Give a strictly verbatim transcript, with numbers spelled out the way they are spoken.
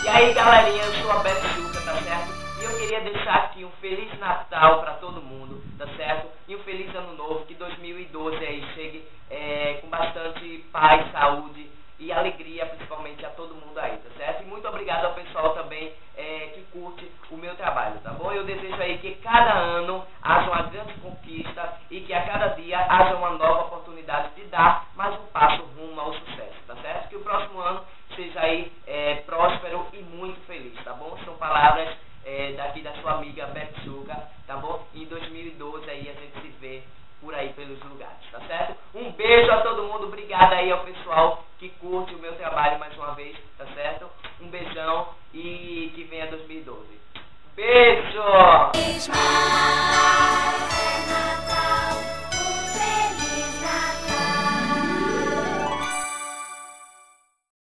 E aí, galerinha, eu sou a Betsuca, tá certo? E eu queria deixar aqui um Feliz Natal pra todo mundo, tá certo? E um Feliz Ano Novo, que dois mil e doze aí chegue é, com bastante paz, saúde e alegria, principalmente a todo mundo aí, tá certo? E muito obrigado ao pessoal também é, que curte o meu trabalho, tá bom? Eu desejo aí que cada ano haja uma grande conquista e que a cada dia haja uma nova oportunidade de dar mais um passo rumo ao sucesso, tá certo? Que o próximo ano seja aí é, próspero e muito feliz, tá bom? São palavras é, daqui da sua amiga Betsuca, tá bom? E em dois mil e doze aí a gente se vê por aí pelos lugares, tá certo? Um beijo a todo mundo, obrigado aí ao pessoal que curte o meu trabalho mais uma vez, tá certo? Um beijão e que venha dois mil e doze. Beijo!